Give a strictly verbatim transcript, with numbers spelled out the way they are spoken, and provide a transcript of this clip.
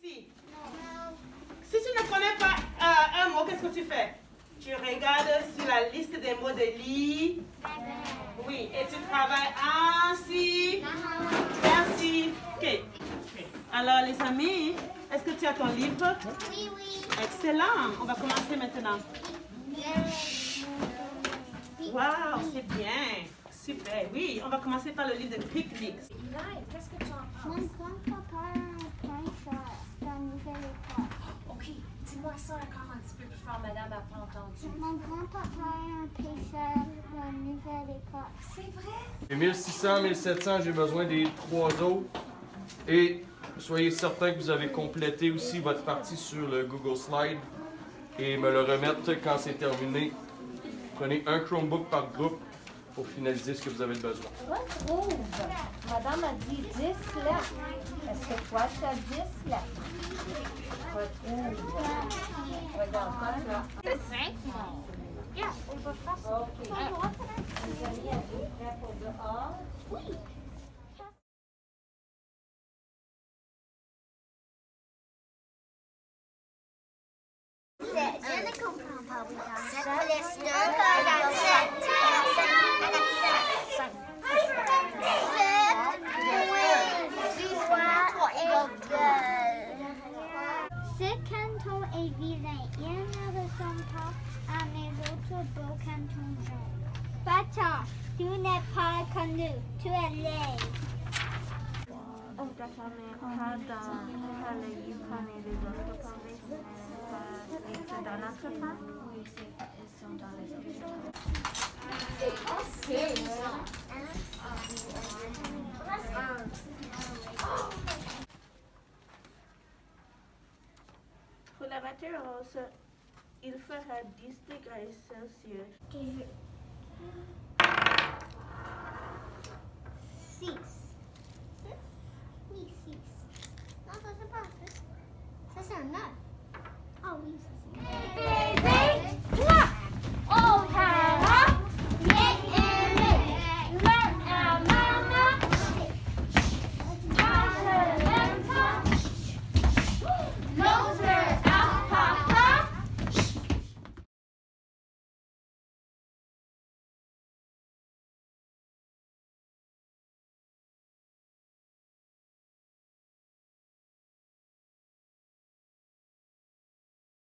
Si. Si tu ne connais pas euh, un mot, qu'est-ce que tu fais? Tu regardes sur la liste des mots de lire. Oui, et tu travailles ainsi. Ainsi. Ok. Alors les amis, est-ce que tu as ton livre? Oui, oui. Excellent. On va commencer maintenant. Waouh, c'est bien. Super. Oui, on va commencer par le livre de Picnic. Qu'est-ce que tu en penses? Mon grand-papa a un pêcheur dans Nouvelle-Écosse. OK, dis-moi ça encore un petit peu plus fort, madame n'a pas entendu. Mon grand-papa a un pêcheur dans Nouvelle-Écosse. C'est vrai? Et mille six cents, mille sept cents, j'ai besoin des trois autres. Et soyez certain que vous avez complété aussi votre partie sur le Google Slide et me le remettre quand c'est terminé. Prenez un Chromebook par groupe pour finaliser ce que vous avez besoin. Retrouve. Madame a dit dix lettres. Est-ce que toi, tu as dix lettres? Retrouve. Regarde, toi, tu as. C'est cinq. Yeah, on va faire ça. OK. Les amis, êtes-vous prêts pour dehors? Oui. Je ne comprends pas. sept plus deux égale sept. Ce canton est vilain. Il ne ressemble pas à mes autres beaux cantons jaunes. Bâtard, tu n'es pas comme nous. Tu es laid. Dans notre part? Oui, ils sont dans les autres. Pour la matière rose, il fera dix degrés Celsius.